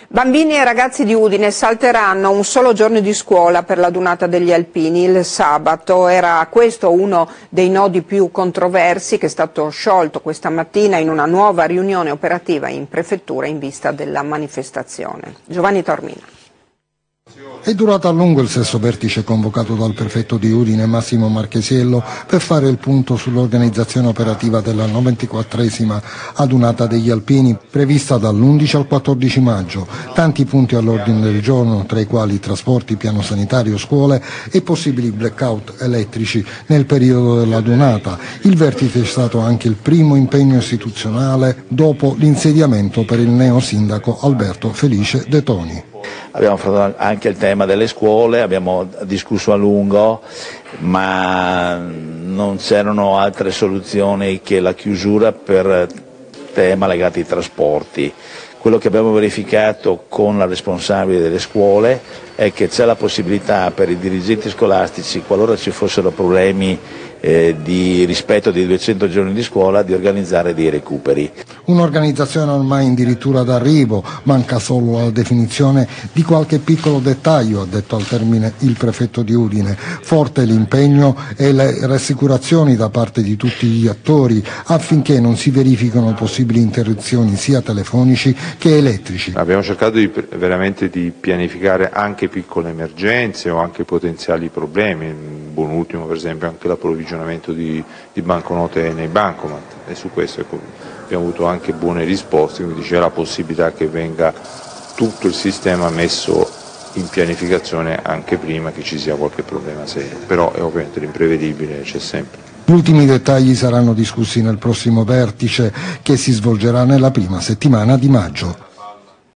Bambini e ragazzi di Udine salteranno un solo giorno di scuola per la Dunata degli Alpini il sabato. Era questo uno dei nodi più controversi che è stato sciolto questa mattina in una nuova riunione operativa in prefettura in vista della manifestazione. Giovanni Taormina. È durato a lungo il sesto vertice convocato dal prefetto di Udine Massimo Marchesiello per fare il punto sull'organizzazione operativa della 94esima adunata degli Alpini prevista dall'11 al 14 maggio. Tanti punti all'ordine del giorno, tra i quali trasporti, piano sanitario, scuole e possibili blackout elettrici nel periodo della dunata. Il vertice è stato anche il primo impegno istituzionale dopo l'insediamento per il neosindaco Alberto Felice De Toni. Abbiamo affrontato anche il tema delle scuole, abbiamo discusso a lungo, ma non c'erano altre soluzioni che la chiusura per tema legati ai trasporti. Quello che abbiamo verificato con la responsabile delle scuole è che c'è la possibilità per i dirigenti scolastici, qualora ci fossero problemi di rispetto dei 200 giorni di scuola, di organizzare dei recuperi. Un'organizzazione ormai addirittura d'arrivo, manca solo la definizione di qualche piccolo dettaglio, ha detto al termine il prefetto di Udine. Forte l'impegno e le rassicurazioni da parte di tutti gli attori affinché non si verifichino possibili interruzioni sia telefonici che elettrici. Abbiamo cercato veramente di pianificare anche piccole emergenze o anche potenziali problemi, buon ultimo per esempio anche l'approvvigionamento di banconote nei bancomat, e su questo abbiamo avuto anche buone risposte, quindi c'è la possibilità che venga tutto il sistema messo in pianificazione anche prima che ci sia qualche problema serio, però ovviamente l'imprevedibile c'è sempre. Gli ultimi dettagli saranno discussi nel prossimo vertice che si svolgerà nella prima settimana di maggio.